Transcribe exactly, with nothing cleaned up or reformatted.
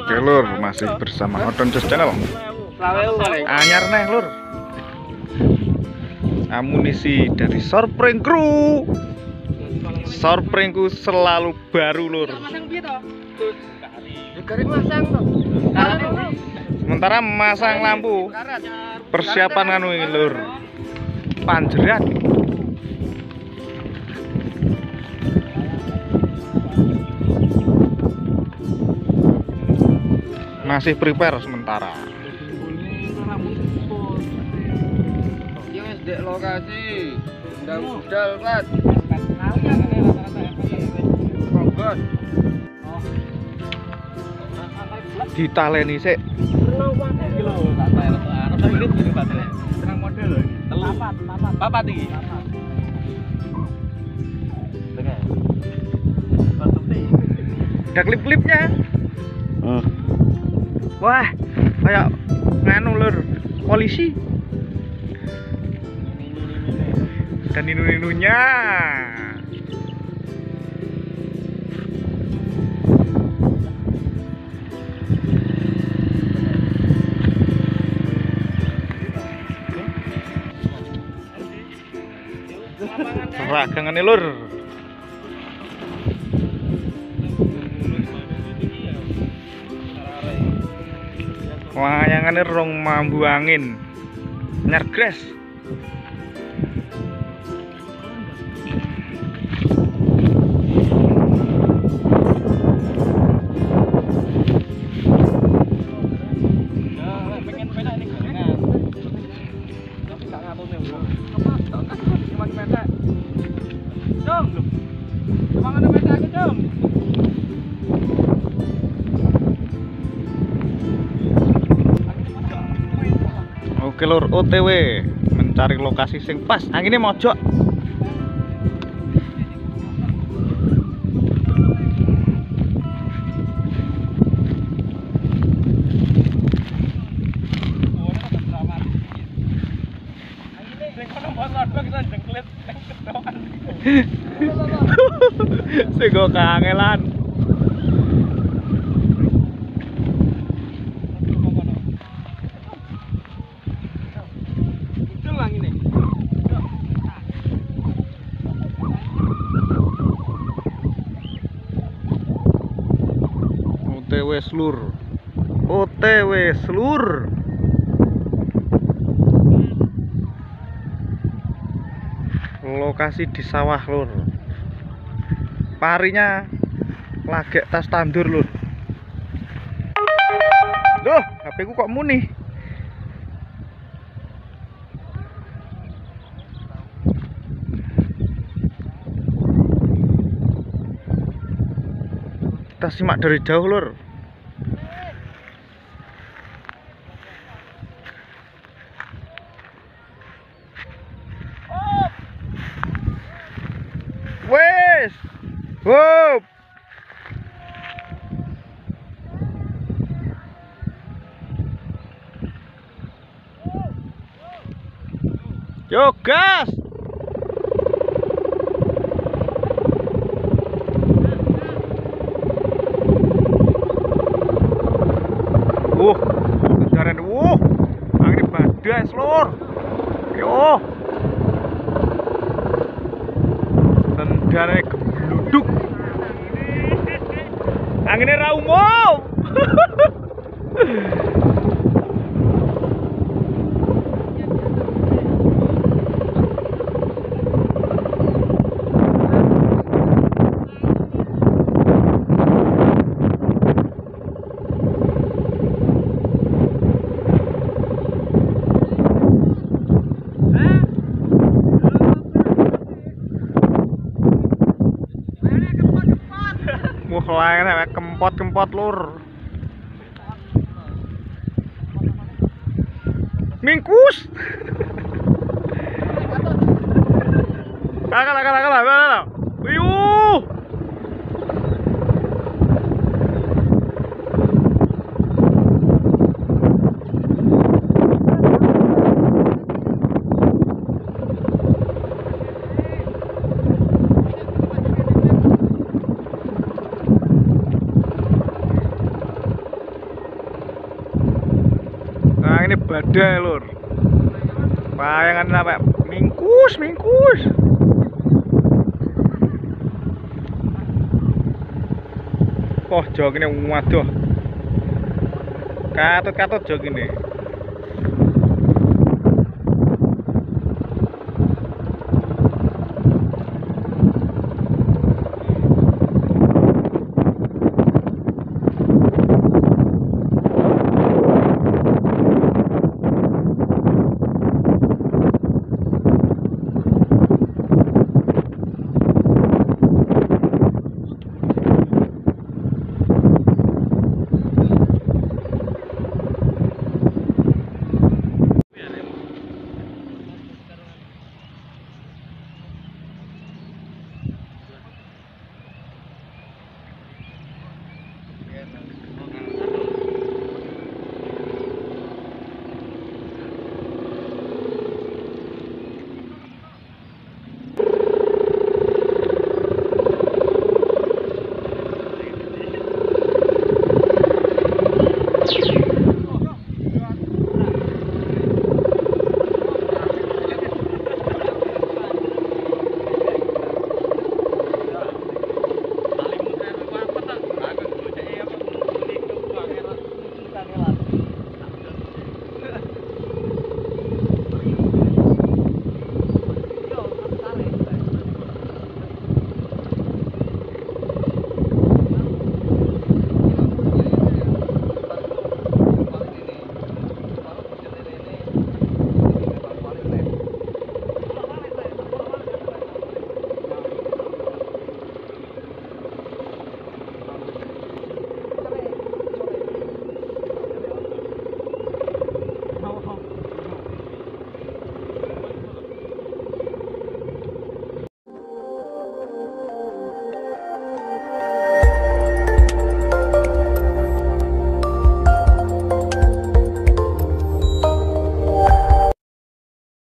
Oke lur, masih bersama Odon Just Channel. Anyar neh lur. Amunisi dari Sorpring Crew. Sorpringku selalu baru lur. Sementara masang lampu. Persiapan anu ini lur. Panjerat. Masih prepare sementara. Yang dek lokasi ndang budal plat. Bogor. Ditaleni sik. Papat iki. Ada klip-klipnya. Hmm. Wah, kayak nganu lur, polisi. Dan ninu-ninunya. Ragangan lur. Wayangane rong mambu angin. Nyergres. Oke lur, O T W mencari lokasi sing pas. Anginnya mojok. Sing go kangelan. O T W Slur. O T W Slur. Lokasi di sawah lur. Parinya lagi tas tandur lur. Duh, H P ku kok muni. Kita simak dari jauh lur. Wes, hop. Yo gas. Uh, kendaraan uh, angin badai lur. Yo. Kendaraan gebluduk. Anginnya ra umum. Lain kempot-kempot lur. Mingkus. Kakak, kakak, kakak, kakak. Wiyuh. ini badai lur. Payangan apa? Mingkus, mingkus. Oh, jog ini waduh. Katut-katut jog ini.